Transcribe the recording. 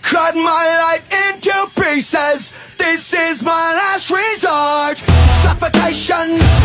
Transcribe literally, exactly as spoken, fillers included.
cut my life into pieces. This is my last resort. Suffocation